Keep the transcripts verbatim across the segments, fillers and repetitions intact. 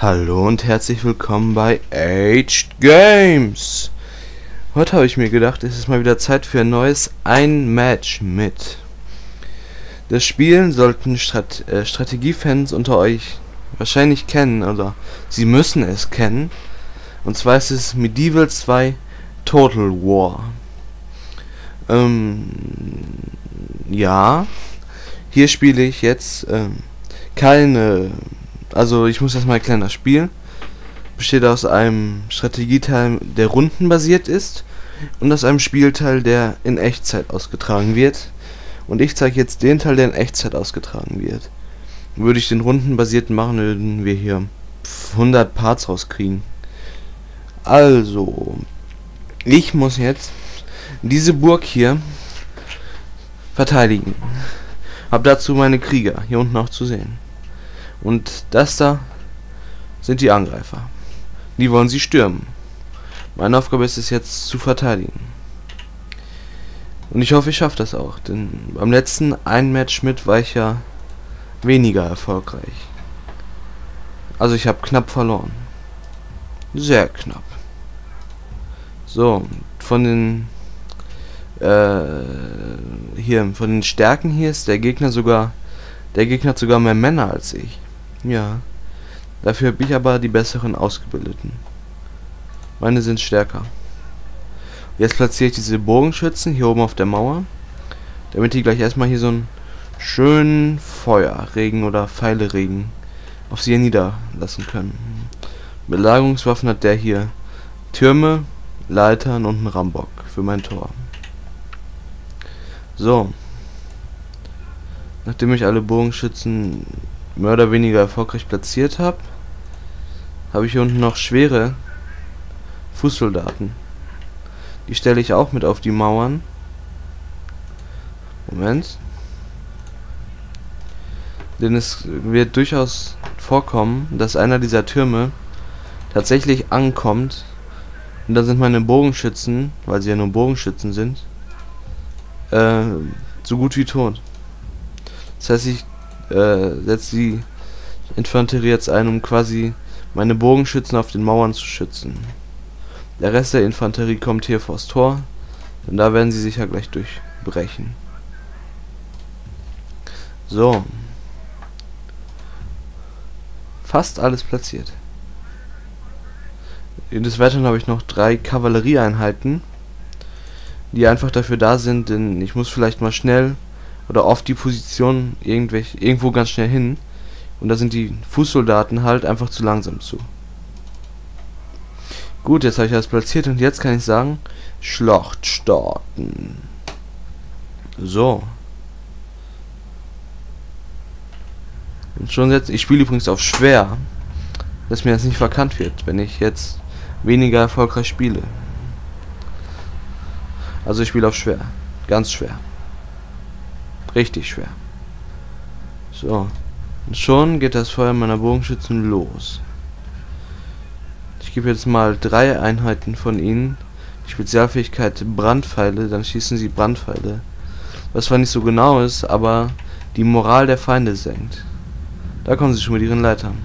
Hallo und herzlich willkommen bei Aged Games. Heute habe ich mir gedacht, es ist mal wieder Zeit für ein neues Ein Match mit. Das Spiel sollten Strat äh, Strategiefans unter euch wahrscheinlich kennen, oder sie müssen es kennen. Und zwar ist es Medieval zwei Total War. Ähm, ja, hier spiele ich jetzt ähm, keine... Also ich muss erstmal erklären, das Spiel besteht aus einem Strategieteil, der rundenbasiert ist, und aus einem Spielteil, der in Echtzeit ausgetragen wird. Und ich zeige jetzt den Teil, der in Echtzeit ausgetragen wird. Würde ich den rundenbasierten machen, würden wir hier hundert Parts rauskriegen. Also, ich muss jetzt diese Burg hier verteidigen. Hab dazu meine Krieger hier unten auch zu sehen. Und das da sind die Angreifer. Die wollen sie stürmen. Meine Aufgabe ist es jetzt zu verteidigen. Und ich hoffe, ich schaffe das auch. Denn beim letzten Ein Match mit war ich ja weniger erfolgreich. Also ich habe knapp verloren. Sehr knapp. So, von den äh, hier, von den Stärken hier ist der Gegner sogar der Gegner hat sogar mehr Männer als ich. Ja. Dafür habe ich aber die besseren Ausgebildeten. Meine sind stärker. Jetzt platziere ich diese Bogenschützen hier oben auf der Mauer, damit die gleich erstmal hier so einen schönen Feuerregen oder Pfeileregen auf sie niederlassen können. Belagerungswaffen hat der hier Türme, Leitern und einen Rambock für mein Tor. So. Nachdem ich alle Bogenschützen mehr oder weniger erfolgreich platziert habe, habe ich hier unten noch schwere Fußsoldaten. Die stelle ich auch mit auf die Mauern. Moment. Denn es wird durchaus vorkommen, dass einer dieser Türme tatsächlich ankommt. Und da sind meine Bogenschützen, weil sie ja nur Bogenschützen sind, äh, so gut wie tot. Das heißt, ich äh, setze die Infanterie jetzt ein, um quasi meine Bogenschützen auf den Mauern zu schützen. Der Rest der Infanterie kommt hier vors Tor, und da werden sie sicher gleich durchbrechen. So. Fast alles platziert. Des Weiteren habe ich noch drei Kavallerieeinheiten, die einfach dafür da sind, denn ich muss vielleicht mal schnell oder auf die Position irgendwelche, irgendwo ganz schnell hin, und da sind die Fußsoldaten halt einfach zu langsam zu. Gut, jetzt habe ich alles platziert, und jetzt kann ich sagen, Schlacht starten. So. Und schon jetzt, ich spiele übrigens auf schwer, dass mir das nicht verkannt wird, wenn ich jetzt weniger erfolgreich spiele. Also ich spiele auf schwer, ganz schwer. Richtig schwer. So. Und schon geht das Feuer meiner Bogenschützen los. Ich gebe jetzt mal drei Einheiten von ihnen die Spezialfähigkeit Brandpfeile, dann schießen sie Brandpfeile. Was zwar nicht so genau ist, aber die Moral der Feinde senkt. Da kommen sie schon mit ihren Leitern.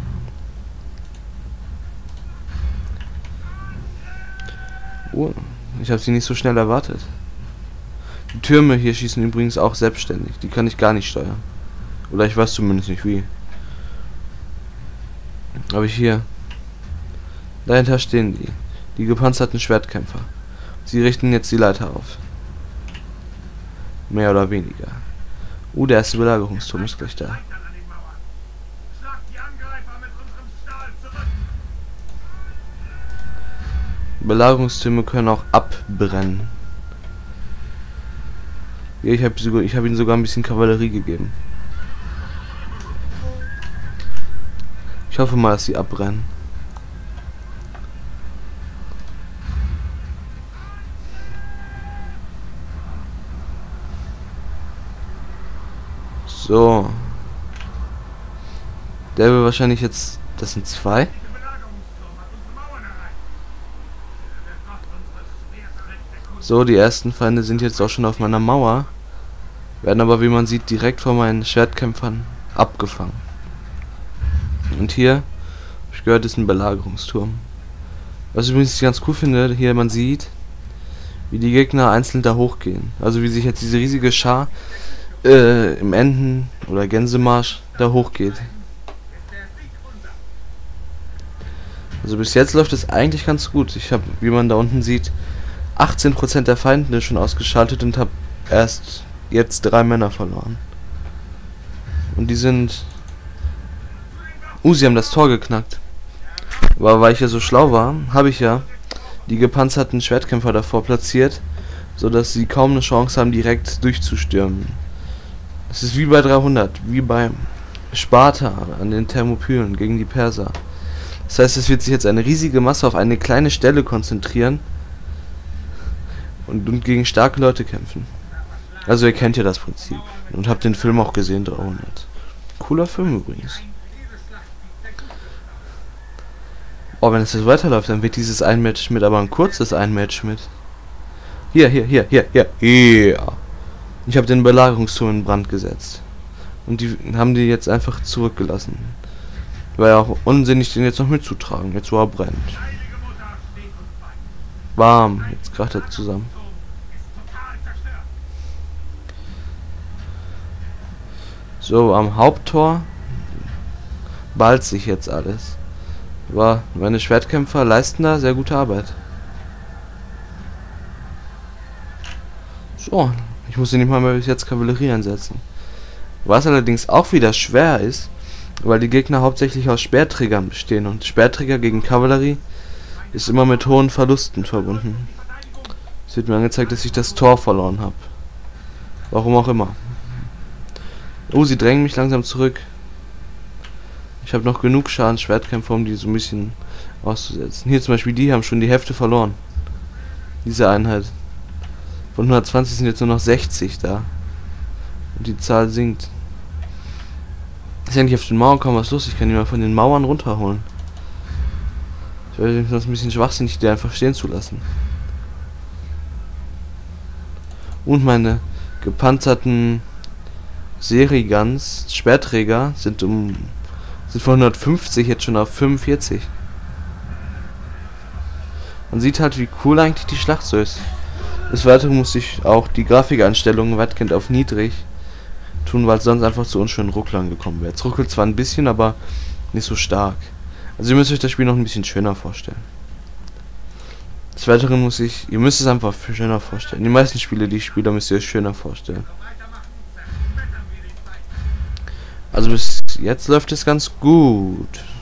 Oh, ich habe sie nicht so schnell erwartet. Die Türme hier schießen übrigens auch selbstständig. Die kann ich gar nicht steuern. Oder ich weiß zumindest nicht wie. Aber hier. Dahinter stehen die. Die gepanzerten Schwertkämpfer. Sie richten jetzt die Leiter auf. Mehr oder weniger. Uh, der erste Belagerungsturm ist gleich da. Belagerungstürme können auch abbrennen. Ja, ich habe sogar, ich habe ihnen sogar ein bisschen Kavallerie gegeben. Ich hoffe mal, dass sie abbrennen. So. Der will wahrscheinlich jetzt... Das sind zwei. So, die ersten Feinde sind jetzt auch schon auf meiner Mauer, werden aber, wie man sieht, direkt von meinen Schwertkämpfern abgefangen. Und hier habe Ich gehört, ist ein Belagerungsturm. Was ich übrigens ganz cool finde, hier man sieht, wie die Gegner einzeln da hochgehen. Also wie sich jetzt diese riesige Schar äh, im Enten- oder Gänsemarsch da hochgeht. Also bis jetzt läuft es eigentlich ganz gut. Ich habe, wie man da unten sieht, achtzehn Prozent der Feinde schon ausgeschaltet und habe erst jetzt drei Männer verloren. Und die sind... Uh, sie haben das Tor geknackt. Aber weil ich ja so schlau war, habe ich ja die gepanzerten Schwertkämpfer davor platziert, so dass sie kaum eine Chance haben, direkt durchzustürmen. Es ist wie bei dreihundert, wie bei Sparta an den Thermopylen gegen die Perser. Das heißt, es wird sich jetzt eine riesige Masse auf eine kleine Stelle konzentrieren und, und gegen starke Leute kämpfen. Also ihr kennt ja das Prinzip und habt den Film auch gesehen, dreihundert. Cooler Film übrigens. Oh, wenn es jetzt weiterläuft, dann wird dieses ein Match mit, aber ein kurzes ein Match mit. Hier, hier, hier, hier, hier, hier. Ich habe den Belagerungsturm in Brand gesetzt. Und die haben die jetzt einfach zurückgelassen. War ja auch unsinnig, den jetzt noch mitzutragen, jetzt wo er brennt. Warm, jetzt kracht er zusammen. So, am Haupttor ballt sich jetzt alles. Aber meine Schwertkämpfer leisten da sehr gute Arbeit. So, ich muss nicht mal mehr bis jetzt Kavallerie einsetzen. Was allerdings auch wieder schwer ist, weil die Gegner hauptsächlich aus Speerträgern bestehen und Speerträger gegen Kavallerie ist immer mit hohen Verlusten verbunden. Es wird mir angezeigt, dass ich das Tor verloren habe. Warum auch immer. Oh, sie drängen mich langsam zurück. Ich habe noch genug Schaden Schwertkämpfer, um die so ein bisschen auszusetzen. Hier zum Beispiel, die haben schon die Hälfte verloren. Diese Einheit. Von hundertzwanzig sind jetzt nur noch sechzig da. Und die Zahl sinkt. Ist ja nicht auf den Mauern kaum was los. Ich kann die mal von den Mauern runterholen. Ich wäre sonst ein bisschen schwachsinnig, die einfach stehen zu lassen. Und meine gepanzerten Serigans, Speerträger, sind um sind von hundertfünfzig jetzt schon auf fünfundvierzig. Man sieht halt, wie cool eigentlich die Schlacht so ist. Des Weiteren muss ich auch die Grafikeinstellungen weitgehend auf niedrig tun, weil es sonst einfach zu unschönen Rucklern gekommen wäre. Es ruckelt zwar ein bisschen, aber nicht so stark. Also ihr müsst euch das Spiel noch ein bisschen schöner vorstellen. Des Weiteren muss ich, ihr müsst es einfach schöner vorstellen. Die meisten Spiele, die ich spiele, müsst ihr euch schöner vorstellen. Also bis jetzt läuft es ganz gut.